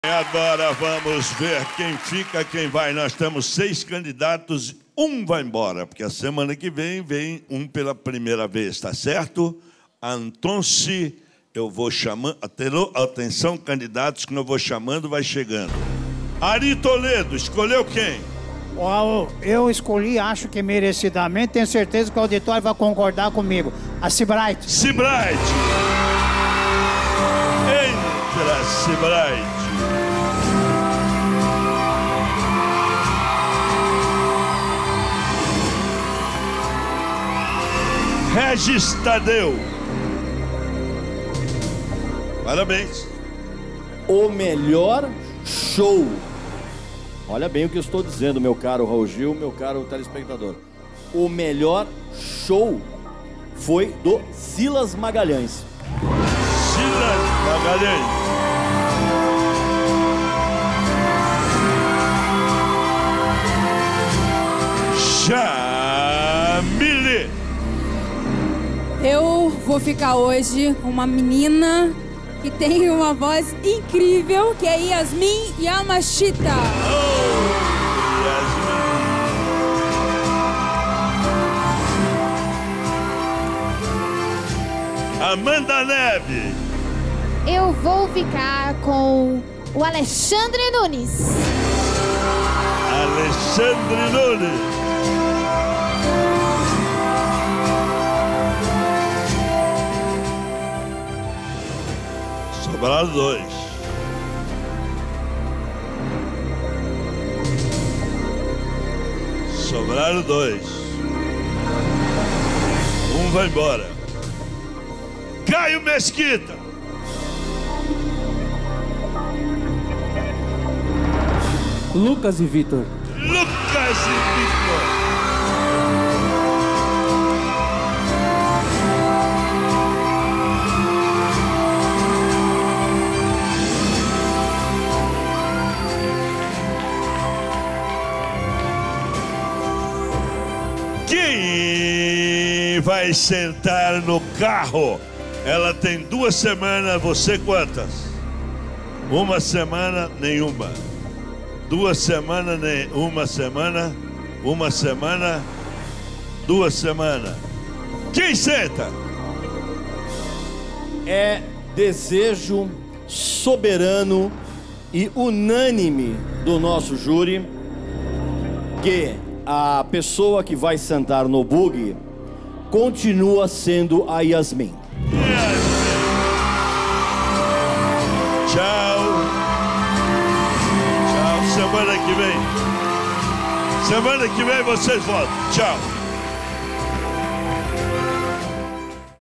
Agora vamos ver quem fica, quem vai. Nós temos 6 candidatos, um vai embora, porque a semana que vem um pela primeira vez, tá certo? Então, se eu vou chamando, atenção candidatos que eu vou chamando, vai chegando. Ari Toledo, escolheu quem? Eu escolhi, acho que merecidamente, tenho certeza que o auditório vai concordar comigo. A Seabright. Seabright. Entra, Seabright. Regis Tadeu. Parabéns. O melhor show. Olha bem o que eu estou dizendo, meu caro Raul Gil, meu caro telespectador. O melhor show foi do Silas Magalhães. Silas Magalhães. Jamile. Eu vou ficar hoje com uma menina que tem uma voz incrível, que é Yasmin Yamashita. Amanda Neves. Eu vou ficar com o Alexandre Nunes. Alexandre Nunes. Sobraram 2. Sobraram 2. Um vai embora. Caio Mesquita. Lucas e Vitor. Lucas e Vitor. Quem vai sentar no carro? Ela tem 2 semanas, você quantas? 1 semana, nenhuma. 2 semanas, nem 1 semana. 1 semana, 2 semanas. Quem senta? É desejo soberano e unânime do nosso júri que a pessoa que vai sentar no buggy continua sendo a Yasmin. Tchau. Tchau. Semana que vem vocês voltam. Tchau.